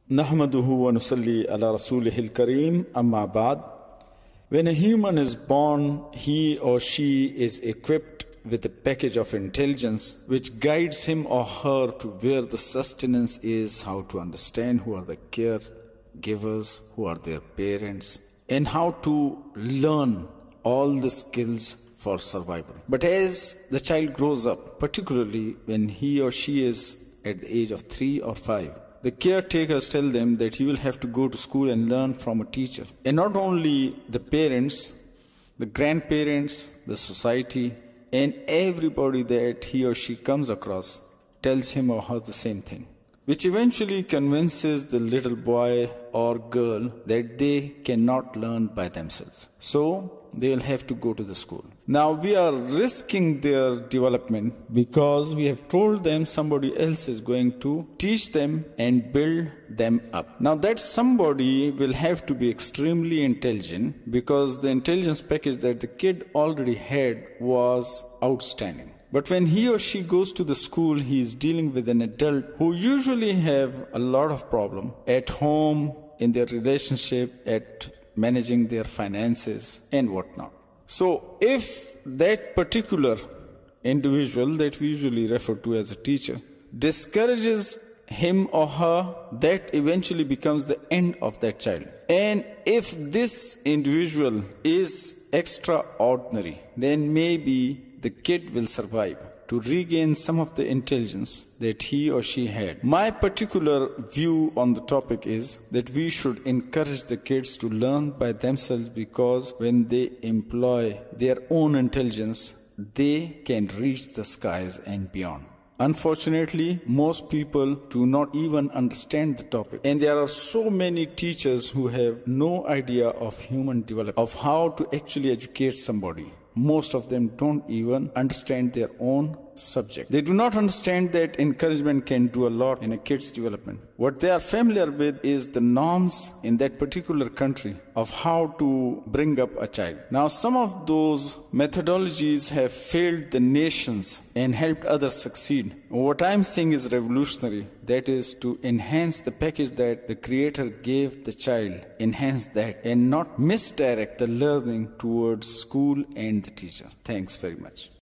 Nahmaduhu wa nusalli ala rasulihil kareem, amma ba'd. When a human is born, he or she is equipped with a package of intelligence which guides him or her to where the sustenance is, how to understand who are the caregivers, who are their parents, and how to learn all the skills for survival. But as the child grows up, particularly when he or she is at the age of 3 or 5, the caretakers tell them that you will have to go to school and learn from a teacher. And not only the parents, the grandparents, the society, and everybody that he or she comes across tells him or her the same thing, which eventually convinces the little boy or girl that they cannot learn by themselves. So they'll have to go to the school. Now we are risking their development because we have told them somebody else is going to teach them and build them up. Now that somebody will have to be extremely intelligent because the intelligence package that the kid already had was outstanding. But when he or she goes to the school, he is dealing with an adult who usually have a lot of problem at home, in their relationship, at managing their finances and whatnot. So if that particular individual that we usually refer to as a teacher discourages him or her, that eventually becomes the end of that child. And if this individual is extraordinary, then maybe the kid will survive to regain some of the intelligence that he or she had. My particular view on the topic is that we should encourage the kids to learn by themselves, because when they employ their own intelligence, they can reach the skies and beyond. Unfortunately, most people do not even understand the topic. And there are so many teachers who have no idea of human development, of how to actually educate somebody. Most of them don't even understand their own subject. They do not understand that encouragement can do a lot in a kid's development. What they are familiar with is the norms in that particular country of how to bring up a child. Now, some of those methodologies have failed the nations and helped others succeed. What I'm saying is revolutionary. That is to enhance the package that the Creator gave the child, enhance that, and not misdirect the learning towards school and the teacher. Thanks very much.